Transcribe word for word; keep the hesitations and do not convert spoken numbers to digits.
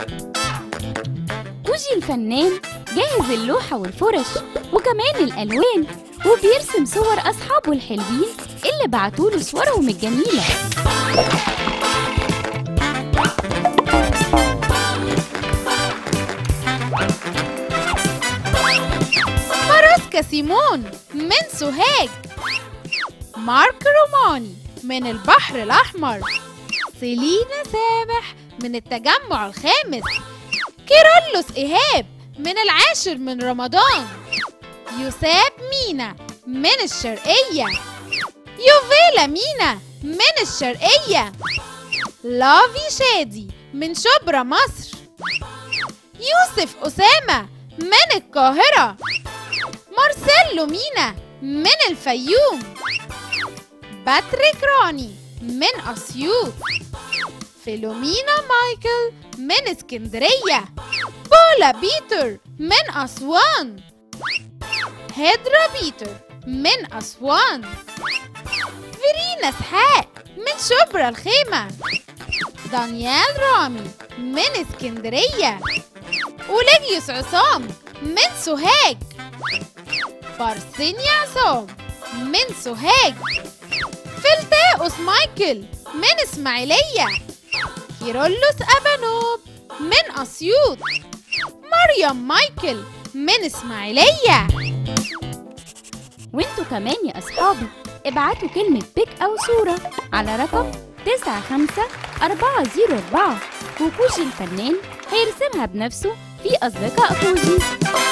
كوجي الفنان جاهز اللوحة والفرش وكمان الألوان، وبيرسم صور أصحابه الحلوين اللي بعتوله صورهم الجميلة. ماراسكا سيمون من سوهاج، مارك روماني من البحر الأحمر، سيلينا سامح من التجمع الخامس، كيرلس إيهاب من العاشر من رمضان، يوساب مينا من الشرقية، يوفيلا مينا من الشرقية، لافي شادي من شبرا مصر، يوسف أسامة من القاهرة، مارسيلو مينا من الفيوم، باتريك راني من أسيوط، فيلومينا مايكل من اسكندرية، بولا بيتر من أسوان، هيدرا بيتر من أسوان، فيرينا اسحاق من شبرا الخيمة، دانيال رامي من اسكندرية، أوليجيوس عصام من سوهاج، بارسينيا عصام من سوهاج، فلتاؤس مايكل من اسماعيلية، كيرلس أبانوب من أسيوط، مريم مايكل من اسماعيلية. وانتوا كمان يا أصحابي ابعتوا كلمة بيك أو صورة على رقم تسعة خمسة أربعة صفر أربعة، وكوجي الفنان هيرسمها بنفسه في أصدقاء كوجي.